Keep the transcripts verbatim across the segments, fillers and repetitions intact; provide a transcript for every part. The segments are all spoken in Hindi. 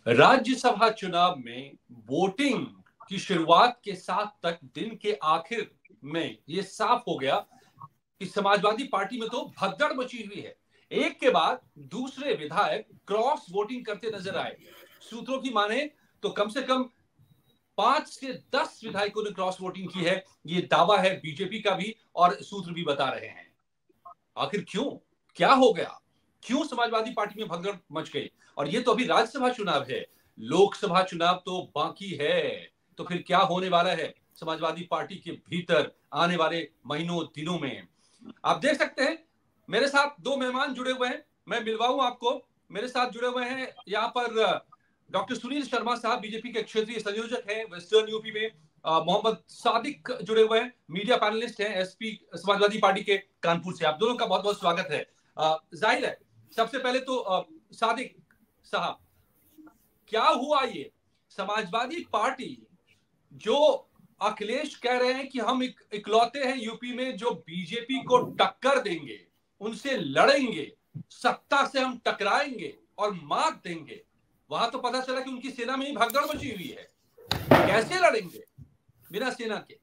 राज्यसभा चुनाव में वोटिंग की शुरुआत के साथ तक दिन के आखिर में यह साफ हो गया कि समाजवादी पार्टी में तो भगदड़ मची हुई है। एक के बाद दूसरे विधायक क्रॉस वोटिंग करते नजर आए। सूत्रों की माने तो कम से कम पांच से दस विधायकों ने क्रॉस वोटिंग की है। ये दावा है बीजेपी का भी और सूत्र भी बता रहे हैं। आखिर क्यों, क्या हो गया, क्यों समाजवादी पार्टी में भगदड़ मच गई? और ये तो अभी राज्यसभा चुनाव है, लोकसभा चुनाव तो बाकी है। तो फिर क्या होने वाला है समाजवादी पार्टी के भीतर आने वाले महीनों दिनों में? आप देख सकते हैं मेरे साथ दो मेहमान जुड़े हुए हैं, मैं मिलवाऊं आपको। मेरे साथ जुड़े हुए हैं यहाँ पर डॉक्टर सुनील शर्मा साहब, बीजेपी के क्षेत्रीय संयोजक हैं वेस्टर्न यूपी में। मोहम्मद सादिक जुड़े हुए हैं, मीडिया पैनलिस्ट हैं, एसपी समाजवादी पार्टी के कानपुर से। आप दोनों का बहुत बहुत स्वागत है। जाहिर है, सबसे पहले तो आ, सादिक साहब, क्या हुआ ये समाजवादी पार्टी जो अखिलेश कह रहे हैं कि हम इक, इकलौते हैं यूपी में जो बीजेपी को टक्कर देंगे, उनसे लड़ेंगे, सत्ता से हम टकराएंगे और मात देंगे, वहां तो पता चला कि उनकी सेना में ही भगदड़ मची हुई है। कैसे लड़ेंगे बिना सेना के?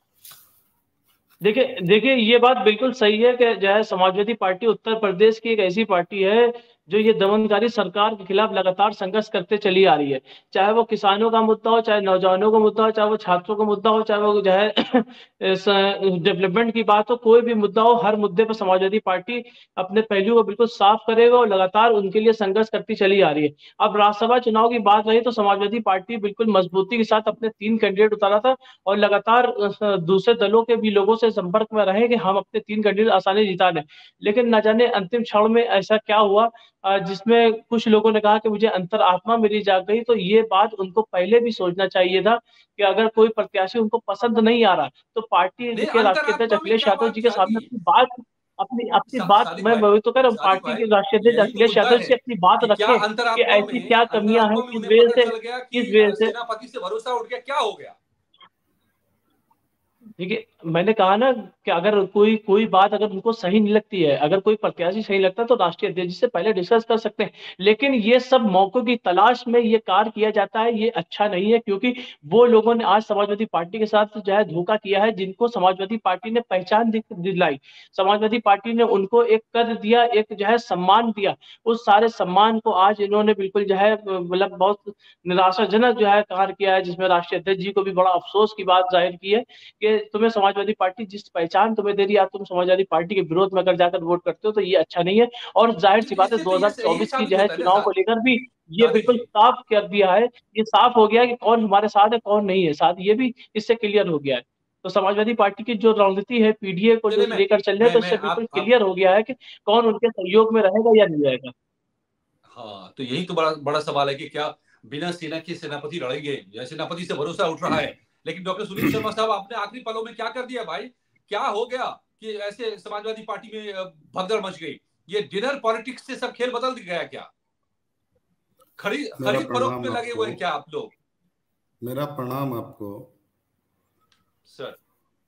देखिए देखिए ये बात बिल्कुल सही है कि जो है समाजवादी पार्टी उत्तर प्रदेश की एक ऐसी पार्टी है जो ये दमनकारी सरकार के खिलाफ लगातार संघर्ष करते चली आ रही है। चाहे वो किसानों का मुद्दा हो, चाहे नौजवानों का मुद्दा हो, चाहे वो छात्रों का मुद्दा हो, चाहे वो जो है डेवलपमेंट की बात हो, कोई भी मुद्दा हो, हर मुद्दे पर समाजवादी पार्टी अपने पहलुओं को बिल्कुल साफ करेगा और लगातार उनके लिए संघर्ष करती चली आ रही है। अब राज्यसभा चुनाव की बात रही तो समाजवादी पार्टी बिल्कुल मजबूती के साथ अपने तीन कैंडिडेट उतारा था और लगातार दूसरे दलों के भी लोगों से संपर्क में रहे कि हम अपने तीन कैंडिडेट आसानी जिता लें। लेकिन न जाने अंतिम क्षण में ऐसा क्या हुआ जिसमें कुछ लोगों ने कहा कि मुझे अंतरात्मा मेरी जाग गई। तो ये बात उनको पहले भी सोचना चाहिए था कि अगर कोई प्रत्याशी उनको पसंद नहीं आ रहा तो पार्टी के राष्ट्रीय अध्यक्ष अंतरात्मा में अखिलेश क्या यादव बात जी के सामने जागी? अपनी बात अपनी अपनी सा, बात सादिक मैं भाई, वही तो कह रहा हूँ, सादिक पार्टी भाई, के राष्ट्रीय अध्यक्ष यही तो अखिलेश मुद्दा यादव है जी अपनी बात कि क्या रखें कि अंतरात्मा ऐसी में क्या कमियां हैं अंतरात्मा में किस उन्हें वजह पता से चल गया किस कि वजह से सेनापति से भरोसा उठ गया? क्या हो गया? देखिए मैंने कहा ना कि अगर कोई कोई बात अगर उनको सही नहीं लगती है, अगर कोई प्रत्याशी सही लगता है तो राष्ट्रीय अध्यक्ष जी से पहले डिस्कस कर सकते हैं। लेकिन ये सब मौकों की तलाश में ये कार्य किया जाता है, ये अच्छा नहीं है। क्योंकि वो लोगों ने आज समाजवादी पार्टी के साथ जो है धोखा किया है, जिनको समाजवादी पार्टी ने पहचान दिलाई, समाजवादी पार्टी ने उनको एक कद दिया, एक जो है सम्मान दिया, उस सारे सम्मान को आज इन्होंने बिल्कुल जो है मतलब बहुत निराशाजनक जो है कार्य किया है, जिसमें राष्ट्रीय अध्यक्ष जी को भी बड़ा अफसोस की बात जाहिर की है कि तुम्हें समाजवादी पार्टी जिस पहचान तुम्हें दे रही है, तुम समाजवादी पार्टी के विरोध में अगर जाकर वोट करते हो तो ये अच्छा नहीं है। और जाहिर सी क्योंकि बात है इससे तो ये यही दो हज़ार चौबीस की साबित जो है होता है ना चुनाव सा, को लेकर भी ये सादिक बिल्कुल जी, साफ कर दिया है, ये साफ हो गया कि कौन हमारे साथ है कौन नहीं है साथ, ये भी इससे क्लियर हो गया है। तो समाजवादी पार्टी की जो रणनीति है पीडीए को जो चले मैं लेकर चल रहे हैं मैं तो मैं इससे बिल्कुल आप आप क्लियर हो गया है कि कौन उनके सहयोग में रहेगा या नहीं रहेगा। हाँ, तो यही तो बड़ा बड़ा सवाल है कि क्या बिना सेना के सेनापति लड़ेंगे या सेनापति से भरोसा उठ रहा है? लेकिन डॉक्टर सुनील शर्मा साहब, आपने आखिरी पलों में क्या कर दिया भाई? क्या हो गया कि ऐसे समाजवादी पार्टी में भगदड़ मच गई? ये डिनर पॉलिटिक्स से सब खेल बदल गया क्या? खरीद मेरा खरीद फरोख्त प्रणाम में लगे आपको। हुए हैं क्या आप लोग? मेरा प्रणाम आपको। सर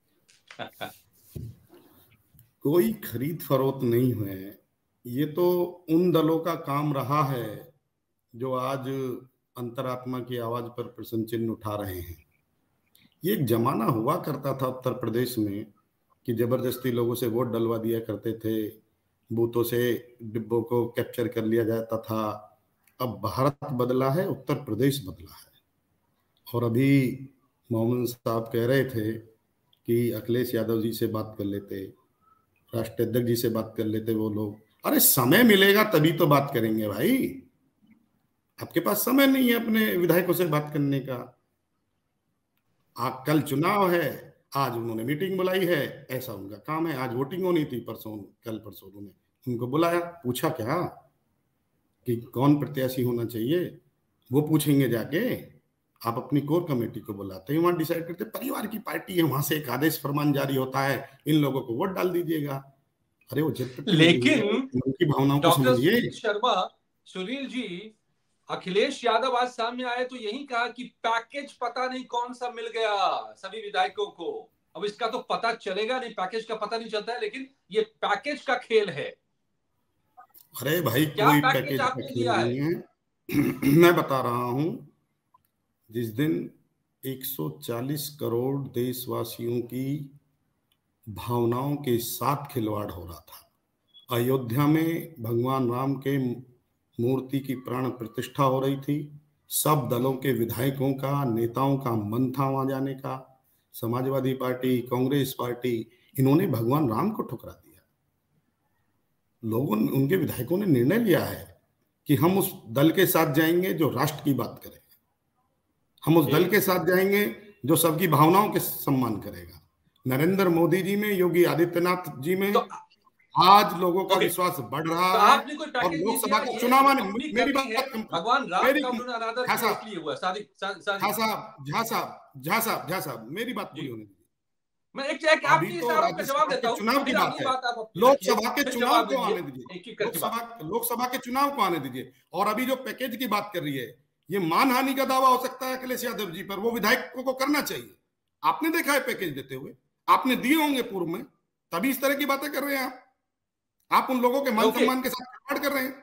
कोई खरीद फरोख्त नहीं हुए हैं। ये तो उन दलों का काम रहा है जो आज अंतरात्मा की आवाज पर प्रश्न चिन्ह उठा रहे हैं। ये एक जमाना हुआ करता था उत्तर प्रदेश में कि जबरदस्ती लोगों से वोट डलवा दिया करते थे, बूथों से डिब्बों को कैप्चर कर लिया जाता था। अब भारत बदला है, उत्तर प्रदेश बदला है। और अभी मोहम्मद साहब कह रहे थे कि अखिलेश यादव जी से बात कर लेते, राष्ट्रीय अध्यक्ष जी से बात कर लेते वो लोग। अरे समय मिलेगा तभी तो बात करेंगे भाई। आपके पास समय नहीं है अपने विधायकों से बात करने का। आज कल चुनाव है, आज उन्होंने मीटिंग बुलाई है, ऐसा उनका काम है। आज वोटिंग होनी थी, परसों कल परसों उन्होंने उनको बुलाया, पूछा क्या कि कौन प्रत्याशी होना चाहिए, वो पूछेंगे जाके। आप अपनी कोर कमेटी को बुलाते हैं, वहां डिसाइड करते, परिवार की पार्टी है, वहां से एक आदेश फरमान जारी होता है, इन लोगों को वोट डाल दीजिएगा। अरे वो जनप्रतिनिधि है, लेकिन मन की भावनाओं को डॉक्टर समझिए। सुनील शर्मा, सुनील जी, अखिलेश यादव आज सामने आए तो यही कहा कि पैकेज पता नहीं कौन सा मिल गया सभी विधायकों को। अब इसका तो पता चलेगा नहीं, पैकेज का पता नहीं चलता है, लेकिन ये पैकेज का खेल है। अरे भाई क्या कोई पैकेज पैकेज का आपने खेल लिया है? नहीं है। मैं बता रहा हूं, जिस दिन एक सौ चालीस करोड़ देशवासियों की भावनाओं के साथ खिलवाड़ हो रहा था, अयोध्या में भगवान राम के मूर्ति की प्राण प्रतिष्ठा हो रही थी, सब दलों के विधायकों का, नेताओं का मन था वहां जाने का, समाजवादी पार्टी, कांग्रेस पार्टी, इन्होंने भगवान राम को ठुकरा दिया। लोगों ने, उनके विधायकों ने निर्णय लिया है कि हम उस दल के साथ जाएंगे जो राष्ट्र की बात करेगा, हम उस दल के साथ जाएंगे जो सबकी भावनाओं के सम्मान करेगा। नरेंद्र मोदी जी में, योगी आदित्यनाथ जी में तो, आज लोगों का विश्वास बढ़ रहा तो है। आपने कोई और लोकसभा का चुनाव आने, मेरी बात भगवान राम का उन्होंने अनादर किया इसलिए हुआ। सादिक झा साहब झा साहब झा साहब झा साहब मेरी बात पूरी होने दीजिए। मैं एक एक आपकी इस आरोप का जवाब देता हूं। चुनाव की बात है, लोकसभा के चुनाव को आने दीजिए, लोकसभा लोकसभा के चुनाव को आने दीजिए। और अभी जो पैकेज की बात कर रही है, ये मानहानि का दावा हो सकता है अखिलेश यादव जी पर, वो विधायकों को करना चाहिए। आपने देखा है पैकेज देते हुए, आपने दिए होंगे पूर्व में, तभी इस तरह की बातें कर रहे हैं आप। आप उन लोगों के मान सम्मान के साथ खिलवाड़ कर रहे हैं।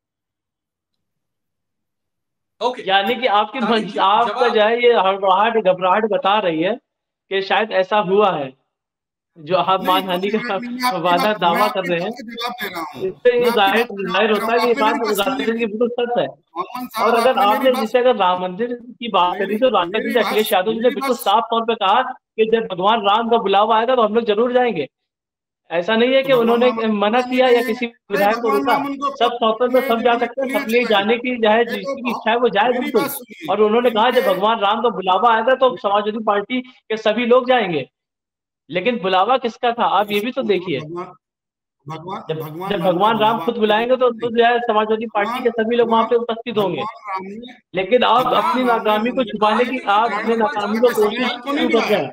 ओके, यानी कि आपकी आपका जो है ये हड़बड़ाहट घबराहट बता रही है कि शायद ऐसा हुआ है जो आप मानहानि का वादा दावा कर रहे हैं। इससे ये जाहिर जाहिर होता है कि ये बात राजनीति की बिल्कुल सच है। और अगर आपने जिसे अगर राम मंदिर की बात करी तो राष्ट्रपति जी अखिलेश यादव जी ने बिल्कुल साफ तौर पे कहा कि जब भगवान राम का बुलावा आएगा तो हम लोग जरूर जाएंगे। ऐसा नहीं है कि उन्होंने मना किया या किसी विधायक को रोका। सब स्वतंत्र, सब जा सकते हैं, सबके जाने की चाहे जिसकी इच्छा है वो जाए बिल्कुल। और उन्होंने कहा जब भगवान राम का बुलावा आएगा तो समाजवादी पार्टी के सभी लोग जाएंगे। लेकिन बुलावा किसका था आप ये भी तो देखिए। भगवान जब भगवान जब भगवान राम खुद बुलाएंगे तो तो जो है समाजवादी पार्टी के सभी लोग वहां पे उपस्थित होंगे। लेकिन आप अपनी नाकामी को छुपाने की आप अपनी नाकामी को कोशिश क्यों कर रहे हैं?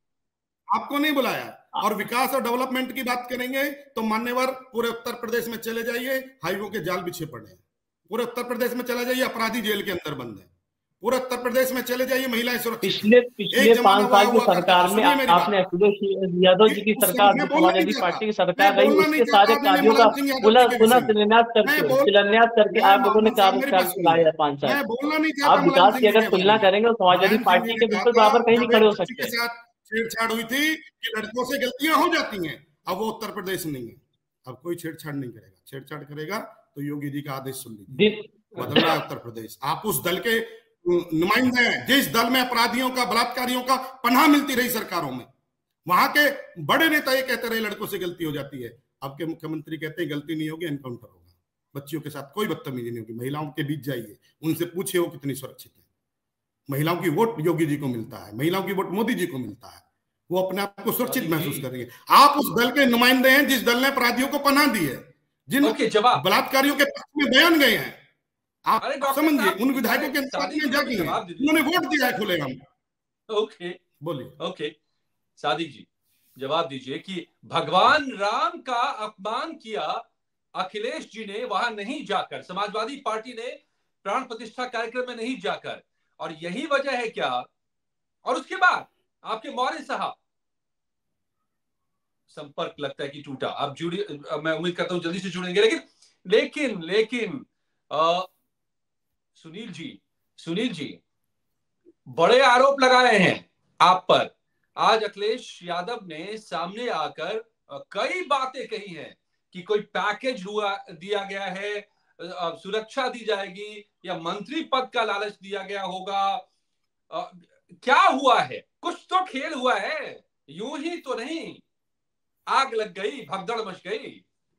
आपको नहीं बुलाया। और विकास और डेवलपमेंट की बात करेंगे तो मान्यवर पूरे उत्तर प्रदेश में चले जाइए, हाईवे के जाल बिछे पड़े हैं। पूरे उत्तर प्रदेश में चले जाइए, अपराधी जेल के अंदर बंद है। पूरे उत्तर प्रदेश में चले जाइए, महिलाएं सुरक्षित। पिछले पिछले पांच साल की सरकार में आपने अखिलेश यादव जी की सरकार, समाजवादी पार्टी की सरकार रही, उसके सारे कार्यों का पुनः पुनः शिलान्यास करके शिलान्यास करके आप लोगों ने कार्य चलाया है पांच साल। आप विकास की अगर तुलना करेंगे तो समाजवादी पार्टी के बिल्कुल बराबर कहीं नहीं खड़े हो सकते। छेड़छाड़ हुई थी कि लड़कों से गलतियां हो जाती हैं, अब वो उत्तर प्रदेश नहीं है। अब कोई छेड़छाड़ नहीं करेगा। छेड़छाड़ करेगा तो योगी जी का आदेश सुन लीजिए, बदल रहा है उत्तर प्रदेश। आप उस दल के नुमाइंदे हैं जिस दल में अपराधियों का, बलात्कारियों का पनाह मिलती रही सरकारों में। वहां के बड़े नेता ये कहते रहे लड़कों से गलती हो जाती है। अब के मुख्यमंत्री कहते हैं गलती नहीं होगी, एनकाउंटर होगा। बच्चियों के साथ कोई बदतमीजी नहीं होगी। महिलाओं के बीच जाइए, उनसे पूछिए वो कितनी सुरक्षित है। महिलाओं की वोट योगी जी को मिलता है, महिलाओं की वोट मोदी जी को मिलता है। वो अपने आप को सुरक्षित महसूस करेंगे। आप उस दल के नुमाइंदे हैं जिस दल ने अपराधियों को पनाह दी है, जिन बलात्कारियों के पक्ष में बयान गए हैं। आप समझिए, उन विधायकों के पक्ष में जाके उन्होंने वोट दिया है खुलेआम। ओके, बोलिए। ओके, सादिक जी जवाब दीजिए कि भगवान राम का अपमान किया अखिलेश जी ने वहां नहीं जाकर, समाजवादी पार्टी ने प्राण प्रतिष्ठा कार्यक्रम में नहीं जाकर, और यही वजह है क्या? और उसके बाद आपके मौर्य साहब संपर्क लगता है कि टूटा। आप जुड़िए, मैं उम्मीद करता हूं जल्दी से जुड़ेंगे। लेकिन लेकिन लेकिन आ, सुनील जी सुनील जी बड़े आरोप लगाए हैं आप पर। आज अखिलेश यादव ने सामने आकर कई बातें कही हैं कि कोई पैकेज हुआ दिया गया है, सुरक्षा दी जाएगी या मंत्री पद का लालच दिया गया होगा। आ, क्या हुआ है? कुछ तो खेल हुआ है, यूं ही तो नहीं। आग लग गई, भगदड़ मच गई।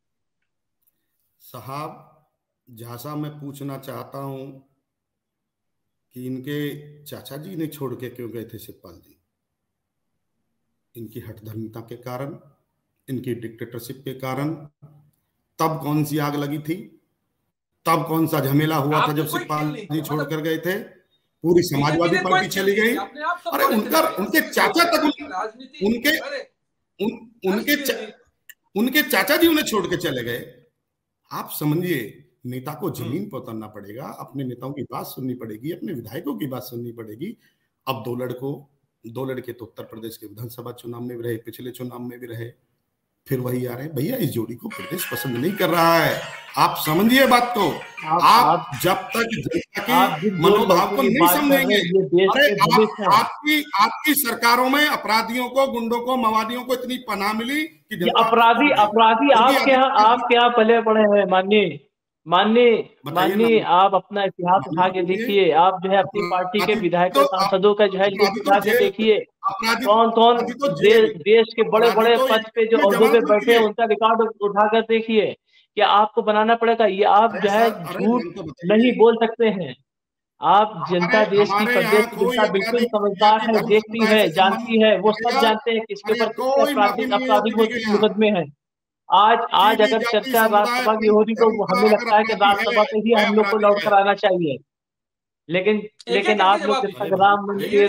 साहब झासा मैं पूछना चाहता हूं कि इनके चाचा जी ने छोड़ के क्यों गए थे शिवपाल जी? इनकी हठधर्मिता के कारण, इनकी डिक्टेटरशिप के कारण। तब कौन सी आग लगी थी? तब कौन सा झमेला हुआ था जब शिवपाल जी छोड़कर गए थे? पूरी समाजवादी पार्टी चली गई। अरे उनका उनके चाचा तक उनके उन, उनके चा, उनके चाचा जी उन्हें छोड़ के चले गए। आप समझिए, नेता को जमीन पर उतरना पड़ेगा, अपने नेताओं की बात सुननी पड़ेगी, अपने विधायकों की बात सुननी पड़ेगी। अब दो लड़कों दो लड़के तो उत्तर प्रदेश के विधानसभा चुनाव में भी रहे, पिछले चुनाव में भी रहे। फिर वही आ रहे हैं, भैया इस जोड़ी को प्रदेश पसंद नहीं कर रहा है। आप समझिए बात को। आप, आप, आप जब तक जनता के मनोभाव को नहीं समझेंगे, अरे आप, आपकी आपकी सरकारों में अपराधियों को, गुंडों को, मवादियों को इतनी पनाह मिली कि अपराधी अपराधी आपके यहाँ आपके यहाँ पले पड़े हैं। माननीय माननीय माननीय आप अपना इतिहास उठा के देखिए। आप जो है अपनी पार्टी के विधायकों, सांसदों का जो है लिस्ट उठा के देखिए, कौन कौन देश देश के बड़े बड़े पद पे जो ओहदों पे बैठे हैं उनका रिकॉर्ड उठाकर देखिए। क्या आपको बनाना पड़ेगा? ये आप जो है झूठ नहीं बोल सकते हैं। आप जनता, देश की प्रदेश की जनता बिल्कुल समझदार है, देखती है, जानती है, वो सब जानते हैं किसके ऊपर किसके आपराधिक आपराधिक मुकदमे हैं। आज आज अगर चर्चा राज्यसभा की हो रही तो हमें लगता है कि राज्यसभा पे ही हम लोग को लौट कर आना चाहिए। लेकिन लेकिन आप लोग संग्राम मंदिर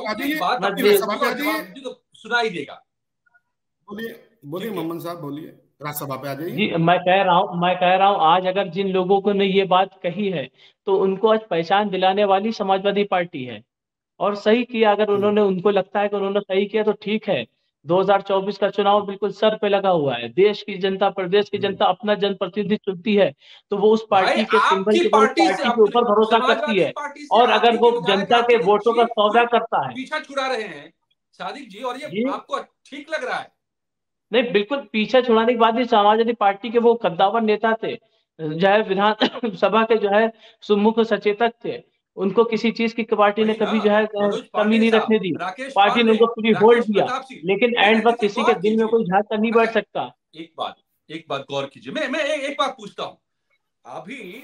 सुनाई देगा। बोलिए बोलिए मोहम्मद साहब, बोलिए, राज्यसभा पे आ जाइए। जी, मैं कह रहा हूँ मैं कह रहा हूँ आज अगर जिन लोगों को ने ये बात कही है तो उनको आज पहचान दिलाने वाली समाजवादी पार्टी है, और सही किया। अगर उन्होंने, उनको लगता है कि उन्होंने सही किया तो ठीक है। दो हज़ार चौबीस का चुनाव बिल्कुल सर पे लगा हुआ है। देश की जनता, प्रदेश की जनता अपना जनप्रतिनिधि चुनती है तो वो उस पार्टी के सिंबल के पार्टी के ऊपर भरोसा करती है, और अगर वो जनता के वोटों का सौदा करता है। पीछा छुड़ा रहे हैं सादिक जी, और ये आपको ठीक लग रहा है? नहीं, बिल्कुल पीछे छुड़ाने की बात नहीं। समाजवादी पार्टी के वो कद्दावर नेता थे, जो है विधान सभा के जो है सुमुख सचेतक थे, उनको किसी चीज की पार्टी ने कभी जो है कमी नहीं रखने दी। पार्टी ने उनको पूरी होल्ड दिया, लेकिन एंड वक्त किसी के दिल में कोई झांक कर नहीं बैठ सकता। एक बात एक बात गौर कीजिए, मैं मैं एक, एक बात पूछता हूँ। अभी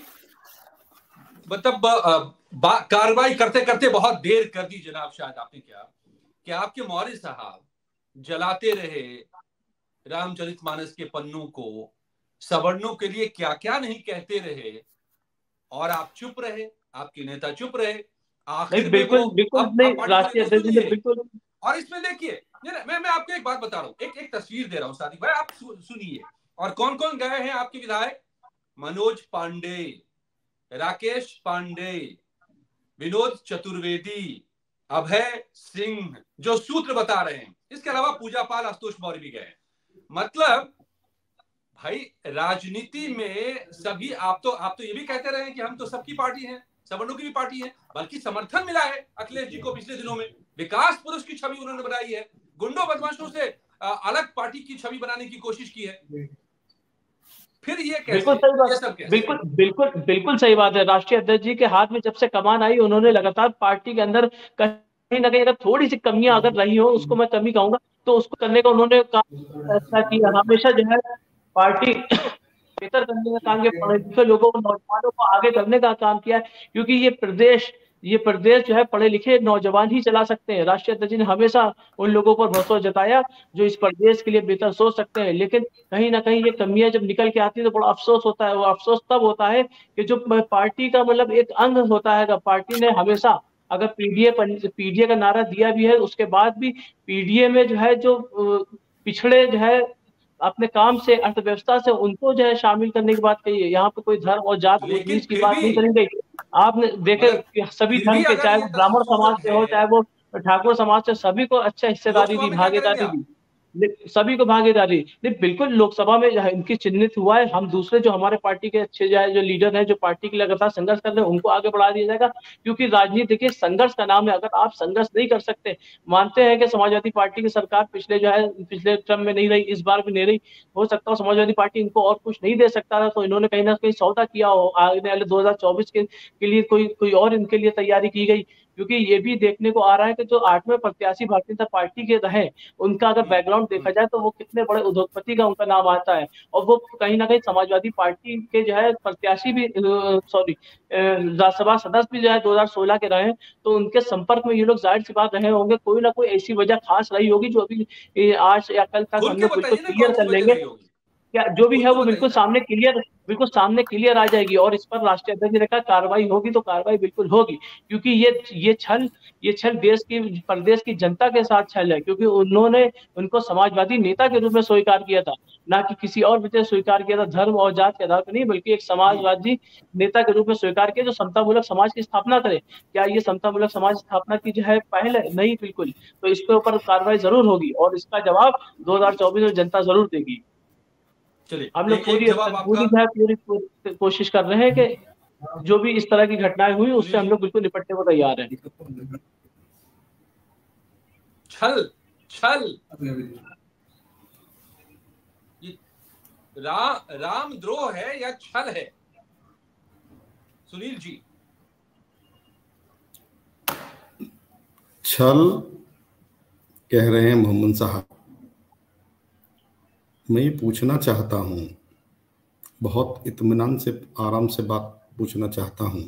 मतलब कार्रवाई करते करते बहुत देर कर दी जनाब, शायद आपने क्या कि आपके मौर्य साहब जलाते रहे रामचरितमानस के पन्नों को, सवर्णों के लिए क्या क्या नहीं कहते रहे, और आप चुप रहे, आपके नेता चुप रहे। आखिर बिल्कुल बिल्कुल नहीं, राष्ट्रीय अध्यक्ष ने बिल्कुल। और इसमें देखिए, मैं मैं आपको एक बात बता रहा हूँ, एक एक तस्वीर दे रहा हूँ सादिक भाई, आप सुनिए। और कौन कौन गए हैं आपके विधायक? मनोज पांडे, राकेश पांडे, विनोद चतुर्वेदी, अभय सिंह, जो सूत्र बता रहे हैं। इसके अलावा पूजा पाल, आशुतोष मौर्य भी गए। मतलब भाई राजनीति में सभी, आप तो आप तो ये भी कहते रहे हैं कि हम तो सबकी पार्टी हैं, सवर्णों की भी पार्टी है, बल्कि समर्थन मिला है अखिलेश जी को पिछले दिनों में। विकास पुरुष की छवि उन्होंने बनाई है, गुंडों बदमाशों से अलग पार्टी की छवि बनाने की कोशिश की है। फिर ये कैसे? बिल्कुल सही बात, बिल्कुल बिल्कुल बिल्कुल सही बात है। राष्ट्रीय अध्यक्ष जी के हाथ में जब से कमान आई, उन्होंने लगातार पार्टी के अंदर कहीं ना कहीं अगर थोड़ी सी कमियां अगर रही हो, उसको मैं कमी कहूंगा, तो उसको करने का उन्होंने फैसला किया। हमेशा जो है पार्टी बेहतर करने का काम किया, पढ़े लिखे लोगों को, नौजवानों को आगे करने का काम किया, क्योंकि ये प्रदेश ये प्रदेश जो है पढ़े लिखे नौजवान ही चला सकते हैं। राष्ट्रीय अध्यक्ष ने हमेशा उन लोगों पर भरोसा जताया जो इस प्रदेश के लिए बेहतर सोच सकते हैं। लेकिन कहीं ना कहीं ये कमियां जब निकल के आती है तो बड़ा अफसोस होता है। वो अफसोस तब होता है कि जो पार्टी का मतलब एक अंग होता है, पार्टी ने हमेशा अगर पीडीए पीडीए का नारा दिया भी है, उसके बाद भी पीडीए में जो है जो पिछड़े जो है अपने काम से, अर्थव्यवस्था से, उनको जो है शामिल करने की बात कही है। यहाँ पे कोई धर्म और जात बीच की बात नहीं करी गई। आपने देखे कि सभी धर्म के, चाहे वो ब्राह्मण समाज से हो, चाहे वो ठाकुर समाज से, सभी को अच्छा हिस्सेदारी दी, भागीदारी दी, सभी को भागीदारी। नहीं, बिल्कुल लोकसभा में इनकी चिन्हित हुआ है। हम दूसरे जो हमारे पार्टी के अच्छे जो है जो लीडर हैं, जो पार्टी के लगातार संघर्ष कर रहे हैं, उनको आगे बढ़ा दिया जाएगा, क्योंकि राजनीति देखिए संघर्ष का नाम है। अगर आप संघर्ष नहीं कर सकते, मानते हैं कि समाजवादी पार्टी की सरकार पिछले जो है पिछले टर्म में नहीं रही, इस बार भी नहीं रही, हो सकता है समाजवादी पार्टी इनको और कुछ नहीं दे सकता था, तो इन्होंने कहीं ना कहीं सौदा किया हो आने वाले दो हजार चौबीस के, के लिए कोई कोई और इनके लिए तैयारी की गई। क्योंकि ये भी देखने को आ रहा है कि जो आठवें प्रत्याशी भारतीय जनता पार्टी के रहे, उनका अगर बैकग्राउंड देखा जाए तो वो कितने बड़े उद्योगपति का उनका नाम आता है, और वो कहीं ना कहीं समाजवादी पार्टी के जो है प्रत्याशी भी, सॉरी राज्यसभा सदस्य भी जो है दो हजार सोलह के रहे, तो उनके संपर्क में ये लोग जाहिर सी बात रहे होंगे। कोई ना कोई ऐसी वजह खास रही होगी जो अभी आज या कल तक हम लोग बिल्कुल क्लियर कर लेंगे। क्या जो भी है वो बिल्कुल सामने क्लियर बिल्कुल सामने क्लियर आ जाएगी, और इस पर राष्ट्रीय अध्यक्ष ने कहा कार्रवाई होगी तो कार्रवाई बिल्कुल होगी, क्योंकि ये ये छल ये छल देश की, प्रदेश की जनता के साथ छल है, क्योंकि उन्होंने उनको समाजवादी नेता के रूप में स्वीकार किया था। ना कि किसी और वजह से स्वीकार किया था, धर्म और जात के आधार पर नहीं, बल्कि एक समाजवादी नेता के रूप में स्वीकार किया जो समतामूलक समाज की स्थापना करे। क्या ये समतामूलक समाज स्थापना की जो है पहल है? नहीं, बिल्कुल। तो इसके ऊपर कार्रवाई जरूर होगी और इसका जवाब दो हजार चौबीस में जनता जरूर देगी। चलिए, हम लोग पूरी पूरी जो है पूरी कोशिश कर रहे हैं कि जो भी इस तरह की घटनाएं हुई उससे हम लोग बिल्कुल निपटने को तैयार हैं। छल छल रा, रामद्रोह है या छल है? सुनील जी। छल कह रहे हैं मोहम्मद साहब। मैं ये पूछना चाहता हूं, बहुत इत्मीनान से आराम से बात पूछना चाहता हूं।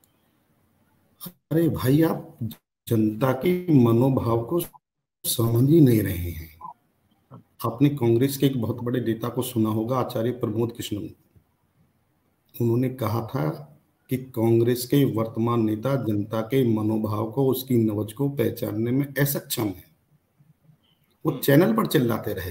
अरे भाई, आप जनता के मनोभाव को समझ ही नहीं रहे हैं। आपने कांग्रेस के एक बहुत बड़े नेता को सुना होगा, आचार्य प्रमोद कृष्ण। उन्होंने कहा था कि कांग्रेस के वर्तमान नेता जनता के मनोभाव को, उसकी नब्ज को पहचानने में असक्षम है। वो चैनल पर चिल्लाते रहे,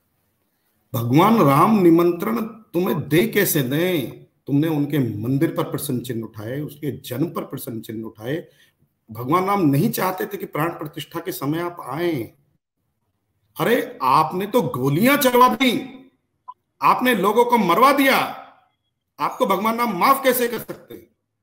भगवान राम निमंत्रण तुम्हें दे कैसे दें? तुमने उनके मंदिर पर प्रश्न चिन्ह उठाए, उसके जन्म पर प्रश्न चिन्ह उठाए। भगवान राम नहीं चाहते थे कि प्राण प्रतिष्ठा के समय आप आए। अरे आपने तो गोलियां चलवा दी, आपने लोगों को मरवा दिया। आपको भगवान राम माफ कैसे कर सकते?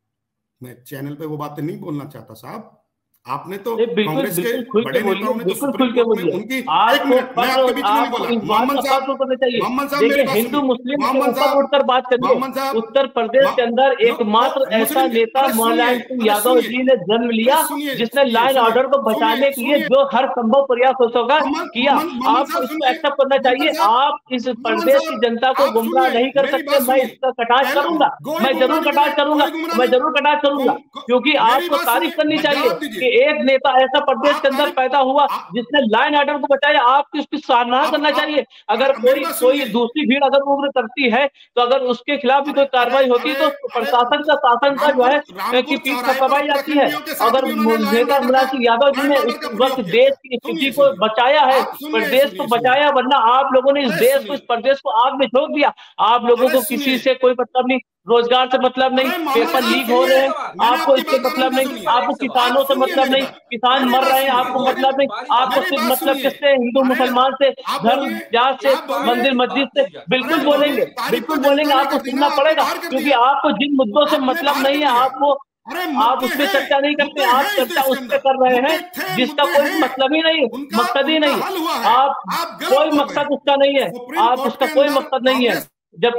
मैं चैनल पे वो बातें नहीं बोलना चाहता साहब। आपने तो कांग्रेस के बड़े नेताओं ने तो सुप्रीम कोर्ट में उनकी, एक मिनट, मैं आपके बीच में नहीं बोला। मोहम्मद साहब, मोहम्मद साहब मेरी बात सुनिए। हिंदू मुस्लिम उठकर बात करिए। उत्तर प्रदेश के अंदर एकमात्र ऐसा नेता मुलायम सिंह यादव जी ने जन्म लिया जिसने लॉ एंड ऑर्डर को बचाने के लिए जो हर संभव प्रयास हो सका किया। आपको इसको एक्सेप्ट करना चाहिए। आप इस प्रदेश की जनता को गुमराह नहीं कर सकते। मैं इसका कटाक्ष करूंगा, मैं जरूर कटाक्ष करूंगा, मैं जरूर कटाक्ष करूंगा, क्योंकि आपको तारीफ करनी चाहिए। एक नेता ऐसा प्रदेश के अंदर पैदा हुआ जिसने लॉ एंड ऑर्डर को बचाया, आपकी उसकी सराहना करना चाहिए। अगर कोई कोई दूसरी भीड़ अगर उग्र करती है तो अगर उसके खिलाफ भी कोई कार्रवाई होती है तो प्रशासन का शासन का जो है कि पीठ थपथपाई जाती है। अगर नेता मुलायम सिंह यादव जी ने उस वक्त देश की स्थिति को बचाया है, प्रदेश को बचाया, वरना आप लोगों ने इस देश को, इस प्रदेश को आग में झोंक दिया। आप लोगों को किसी से कोई मतलब नहीं, रोजगार से मतलब नहीं, पेपर लीक हो रहे हैं आपको इससे मतलब नहीं, आपको किसानों से मतलब नहीं, किसान मर रहे हैं आपको मतलब नहीं, आपको सिर्फ मतलब किससे? हिंदू मुसलमान से, धर्म जात से, मंदिर मस्जिद से। बिल्कुल बोलेंगे, बिल्कुल बोलेंगे, आपको सुनना पड़ेगा, क्योंकि आपको जिन मुद्दों से मतलब नहीं है आपको, आप उस पर चर्चा नहीं करते। आप चर्चा उस पर कर रहे हैं जिसका कोई मतलब ही नहीं, मकसद ही नहीं। आप कोई मकसद उसका नहीं है, आप उसका कोई मकसद नहीं है। जब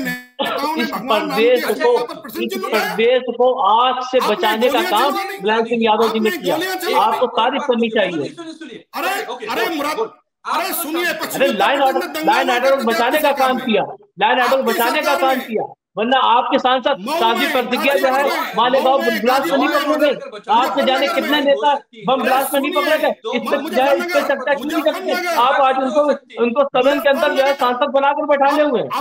इस प्रदेश को इस प्रदेश को आग से बचाने का काम मुलायम सिंह यादव जी ने किया, आपको तारीफ करनी चाहिए। अरे अरे सुनिए, अरे लाइन ऑर्डर लाइन ऑर्डर बचाने का काम किया, लाइन ऑर्डर बचाने का काम किया, वरना आपके सांसद साझी प्रतिज्ञा जो है मालेगांव ब्लास्ट में नहीं पकड़े गए। आपसे जाने कितने नेता बम ब्लास्ट में नहीं पकड़े गए। इस पर इस पर चर्चा क्यों नहीं करते? आप आज उनको उनको सदन के अंदर जो है सांसद बनाकर बैठाने हुए हैं।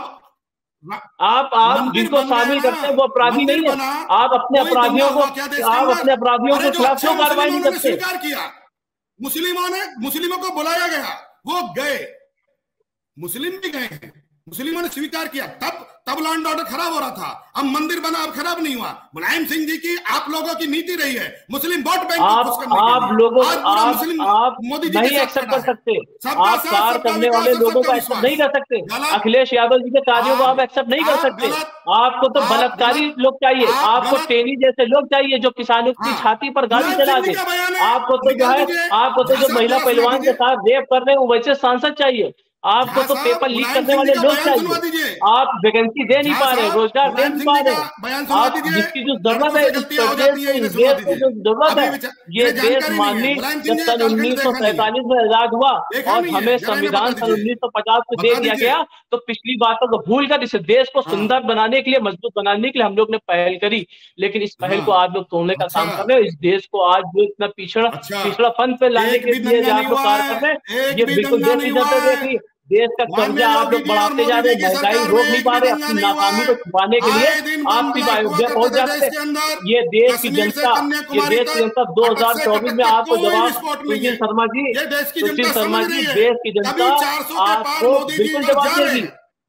आप आप जिनको शामिल करते हैं वो अपराधी नहीं है। आप अपने अपराधियों को आप अपने अपराधियों के खिलाफ क्यों कार्रवाई नहीं करते? मुस्लिमों ने मुस्लिमों को बुलाया गया, वो गए, मुस्लिम भी गए हैं, मुस्लिमों ने स्वीकार किया, तब तब लॉ एंड ऑर्डर खराब हो रहा था। अब मंदिर बना, अब खराब नहीं हुआ। मुलायम सिंह जी की आप लोगों की नीति रही है मुस्लिम वोट बैंक को खुश करने के लिए। आप लोगों आप मोदी जी नहीं एक्सेप्ट कर सकते, आप कार्य करने वाले लोगों को एक्सेप्ट नहीं कर सकते, अखिलेश यादव जी के कार्यों को आप एक्सेप्ट नहीं कर सकते। आपको तो बलात्कारी लोग चाहिए, आपको टेनी जैसे लोग चाहिए जो किसानों की छाती पर गाड़ी चला दे। आपको तो जो है आपको तो जो महिला पहलवान के साथ रेप कर रहे हैं वैसे सांसद चाहिए। आपको तो पेपर लीक करने वाले लोग चाहिए। आप वैकेंसी दे नहीं पा रहे, रोजगार दे नहीं पा रहे। आप जिसकी जो जरूरत है, इस प्रदेश को, इस देश को जो जरूरत है, ये देश माननीय जब सन उन्नीस सौ सैतालीस में आजाद हुआ और हमें संविधान सन उन्नीस सौ पचास को दे दिया गया, तो पिछली बातों को भूल कर इस देश को सुंदर बनाने के लिए, मजबूत बनाने के लिए हम लोग ने पहल करी। लेकिन इस पहल को आज लोग तोड़ने का काम कर रहे हैं। इस देश को आज जो इतना पिछड़ा पिछड़ापन पे लाने के लिए आप लोग कार्य कर रहे हैं, ये बिल्कुल देश की जनता देख रही है। देश का कर्जा आप लोग बढ़ाते जा रहे हैं, महंगाई रोक नहीं पा रहे। अपनी नाकामी को छुपाने के लिए आप भी अयोध्या पहुंच जाते हैं। ये देश की जनता ये देश की जनता दो हजार चौबीस में आपको जवाब, सुशील शर्मा जी सुशील शर्मा जी देश की जनता आपको बिल्कुल जवाब देगी।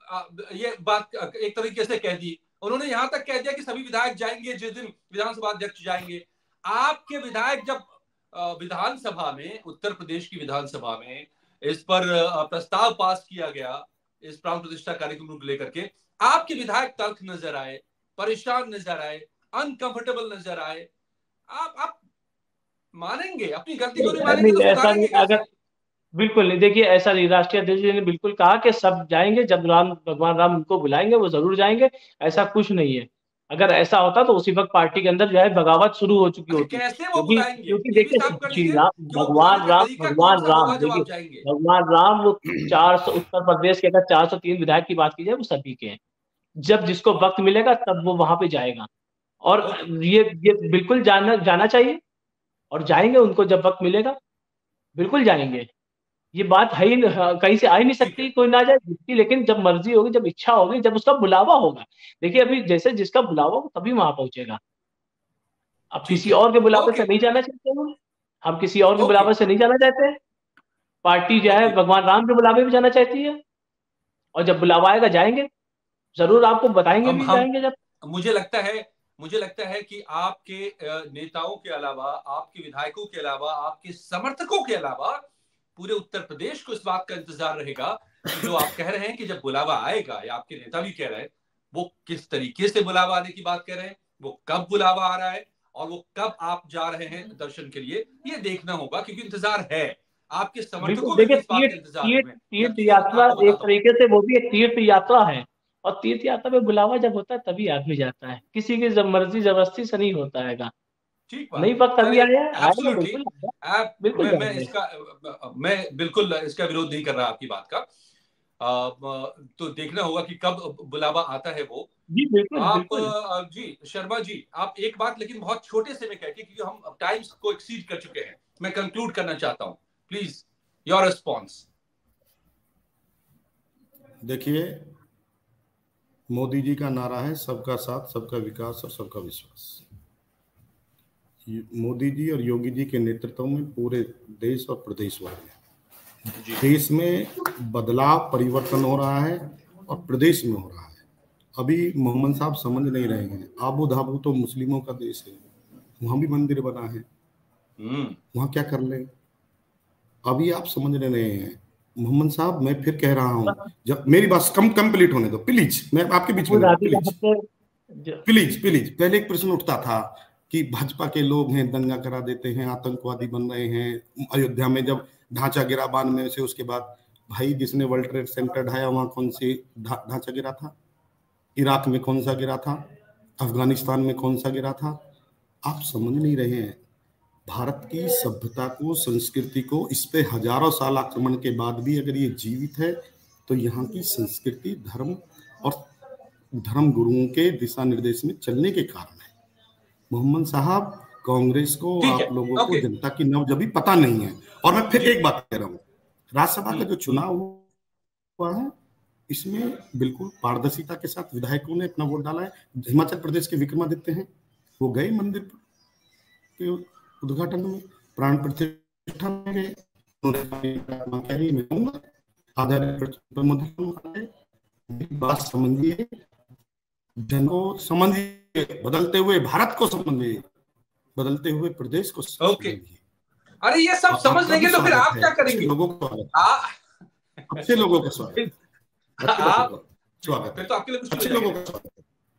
ये बात एक तरीके से कह दी। उन्होंने यहां तक कह दिया कि सभी विधायक जाएंगे जिस दिन विधानसभा अध्यक्ष जाएंगे। आपके विधायक जब विधानसभा में, उत्तर प्रदेश की विधानसभा में इस पर प्रस्ताव पास किया गया इस प्राण प्रतिष्ठा कार्यक्रम को लेकर के, आपके विधायक तल्ख नजर आए, परेशान नजर आए, अनकंफर्टेबल नजर आए, आप आप मानेंगे अपनी गलती को? नहीं मानेंगे तो ऐसा नहीं, सुधारेंगे कैसे? अगर बिल्कुल नहीं, देखिए ऐसा नहीं, राष्ट्रीय अध्यक्ष जी ने बिल्कुल कहा कि सब जाएंगे, जब राम भगवान राम उनको बुलाएंगे वो जरूर जाएंगे, ऐसा कुछ नहीं है। अगर ऐसा होता तो उसी वक्त पार्टी के अंदर जो है बगावत शुरू हो चुकी होती, कैसे वो क्योंकि बुलाएंगे क्योंकि ये भी देखिए साफ कर श्री लीजिए राम कि वो बुलाने भगवान का राम तरीका कौन भगवान सा राम होगा जब देखिए आप जाएंगे? भगवान राम वो चार सौ उत्तर प्रदेश के अगर चार सौ तीन विधायक की बात की जाए वो सभी के हैं, जब जिसको वक्त मिलेगा तब वो वहां पे जाएगा, और ये ये बिल्कुल जाना जाना चाहिए, और जाएंगे, उनको जब वक्त मिलेगा बिल्कुल जाएंगे। ये बात है ही न- हाँ, कहीं से आ ही नहीं ठीक सकती, है, कोई ना जाए जिसकी, लेकिन जब मर्जी होगी, जब इच्छा होगी, जब उसका बुलावा होगा। देखिए अभी जैसे जिसका बुलावा हो तभी वहां पहुंचेगा, अब ठीक किसी है, और के बुलावे ओके से नहीं जाना चाहते हम हम किसी और के ओके बुलावे से नहीं जाना चाहते हैं। पार्टी जो है ओके। भगवान राम के बुलावे भी जाना चाहती है, और जब बुलावा आएगा जाएंगे, जरूर आपको बताएंगे हम भी हम जाएंगे जब। मुझे लगता है मुझे लगता है कि आपके अ, नेताओं के अलावा, आपके विधायकों के अलावा, आपके समर्थकों के अलावा पूरे उत्तर प्रदेश को इस बात का इंतजार रहेगा कि जो आप कह रहे हैं कि जब बुलावा आएगा, या आपके नेता भी कह रहे हैं, वो किस तरीके से बुलावा आने की बात कह रहे हैं, वो कब बुलावा आ रहा है, और वो कब आप जा रहे हैं दर्शन के लिए, ये देखना होगा, क्योंकि इंतजार है। आपके बिल्कुल समर्थकों में भी देखिए, इस बात तीर्थ के इंतजार तीर्थ में। तीर्थ जबकि यात्रा आपको एक बताता हूँ, तरीके से वो भी एक तीर्थ यात्रा है, और तीर्थ यात्रा में बुलावा जब होता है तभी आदमी जाता है, किसी की जब मर्जी जबरदस्ती से नहीं होता है। ठीक नहीं बात है, वक्त अभी चलिए, आया है, आएगा एब्सोल्युटली। बिल्कुल आएगा, आप बिल्कुल मैं मैं जाएंगे। इसका मैं बिल्कुल इसका विरोध नहीं कर रहा आपकी बात का। आ, तो देखना होगा कि कब बुलावा आता है वो। जी बिल्कुल आप बिल्कुल। अ, जी शर्मा जी, आप एक बात लेकिन बहुत छोटे से में कह के, क्योंकि हम टाइम्स को एक्सीड कर चुके हैं, मैं कंक्लूड करना चाहता हूं, प्लीज योर रिस्पॉन्स। देखिए, मोदी जी का नारा है सबका साथ, सबका विकास और सबका विश्वास। मोदी जी और योगी जी के नेतृत्व में पूरे देश और प्रदेश वाले देश में बदलाव, परिवर्तन हो रहा है, और प्रदेश में हो रहा है। अभी मोहम्मद साहब समझ नहीं रहे हैं, आबू धाबू तो मुस्लिमों का देश है, वहां भी मंदिर बना है, वहां क्या कर ले। अभी आप समझ रहे हैं मोहम्मद साहब, मैं फिर कह रहा हूं, जब मेरी बात कम कंप्लीट होने दो प्लीज, मैं आपके बीच में नहीं, प्लीज प्लीज प्लीज। पहले एक प्रश्न उठता था कि भाजपा के लोग हैं, दंगा करा देते हैं, आतंकवादी बन रहे हैं। अयोध्या में जब ढांचा गिरा बांध में से, उसके बाद भाई जिसने वर्ल्ड ट्रेड सेंटर ढाया वहां कौन से ढांचा गिरा था? इराक में कौन सा गिरा था? अफगानिस्तान में कौन सा गिरा था? आप समझ नहीं रहे हैं। भारत की सभ्यता को, संस्कृति को, इस पे हजारों साल आक्रमण के बाद भी अगर ये जीवित है, तो यहाँ की संस्कृति, धर्म और धर्म गुरुओं के दिशा निर्देश में चलने के कारण है। मोहम्मद साहब, कांग्रेस को, आप लोगों को जनता की नब्ज पता नहीं है। और मैं फिर एक बात कह रहा हूँ, राज्यसभा का जो चुनाव हुआ है, इसमें बिल्कुल पारदर्शिता के साथ विधायकों ने अपना वोट डाला है। हिमाचल प्रदेश के विक्रमादित्य हैं, वो गए मंदिर के उद्घाटन में, प्राण प्रतिष्ठा में गए, बात समझिए, जन को समझिए, बदलते हुए भारत को समझिए, बदलते हुए प्रदेश को समझिए। अरे ये सब समझ लेंगे तो फिर आप क्या करेंगे? लोगों को अच्छे लोगों का स्वागत, स्वागत फिर तो आपके लिए अच्छे लोगों का स्वागत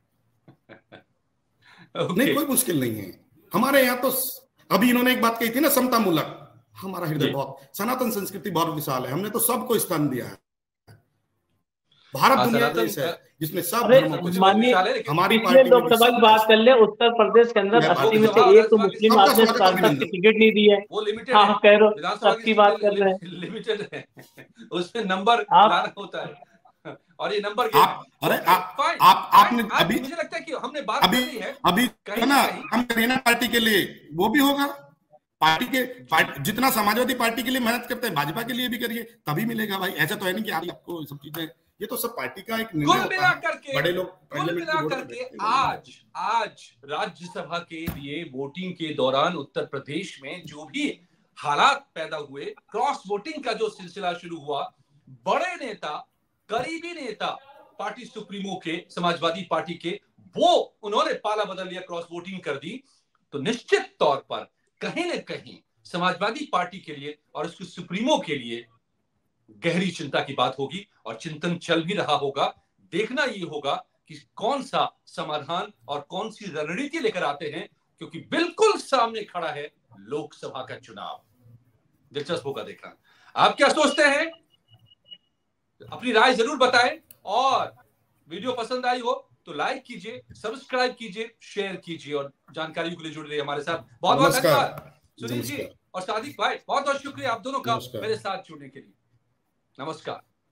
नहीं, कोई मुश्किल नहीं है हमारे यहाँ तो। अभी इन्होंने एक बात कही थी ना, समता मूलक। हमारा हृदय बहुत, सनातन संस्कृति बहुत विशाल है, हमने तो सबको स्थान दिया है। भारत दुनिया देश है जिसमें सब धर्मों को, हमारी पिछले लोकसभा की बात कर ले, उत्तर प्रदेश के अंदर अस्सी में से एक तो मुस्लिम आपने सांसद की टिकट नहीं दी है। वो लिमिटेड हाँ है, कह रहे विधानसभा सबकी बात कर रहे हैं, लिमिटेड है, उसमें नंबर लाना होता है, और ये नंबर आप, अरे आप, आप आपने अभी, मुझे लगता है कि हमने बात अभी कर ली है अभी ना, हम करें पार्टी के लिए, वो भी होगा। पार्टी के पार्टी, जितना समाजवादी पार्टी के लिए मेहनत करते हैं, भाजपा के लिए भी करिए, तभी मिलेगा भाई। ऐसा तो है नहीं कि आप आपको सब चीजें, ये तो सब पार्टी का एक निर्णय होता है। करके, बड़े लोग कुल मिला करके आज आज राज्यसभा के लिए वोटिंग के दौरान उत्तर प्रदेश में जो भी हालात पैदा हुए, क्रॉस वोटिंग का जो सिलसिला शुरू हुआ, बड़े नेता, करीबी नेता पार्टी सुप्रीमो के, समाजवादी पार्टी के, वो उन्होंने पाला बदल लिया, क्रॉस वोटिंग कर दी। तो निश्चित तौर पर कहीं न कहीं समाजवादी पार्टी के लिए और उसके सुप्रीमो के लिए गहरी चिंता की बात होगी और चिंतन चल भी रहा होगा। देखना ये होगा कि कौन सा समाधान और कौन सी रणनीति लेकर आते हैं, क्योंकि बिल्कुल सामने खड़ा है लोकसभा का चुनाव। दिलचस्प होगा देखना। आप क्या सोचते हैं, अपनी राय जरूर बताएं, और वीडियो पसंद आई हो तो लाइक कीजिए, सब्सक्राइब कीजिए, शेयर कीजिए और जानकारी के लिए जुड़ रहिए हमारे साथ। बहुत बहुत धन्यवाद सुनील जी और सादिक भाई, बहुत बहुत शुक्रिया आप दोनों का मेरे साथ जुड़ने के लिए। नमस्कार।